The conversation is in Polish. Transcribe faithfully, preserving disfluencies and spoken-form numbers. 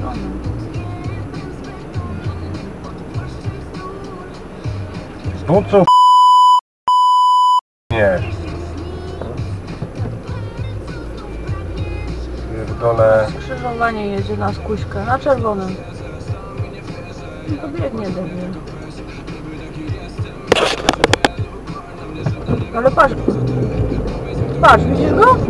czerwonym. Tu co nie. Pierdolę. Skrzyżowanie jedzie na skuśkę, na czerwonym. To biegnie debil. Ale patrz. Patrz, widzisz go?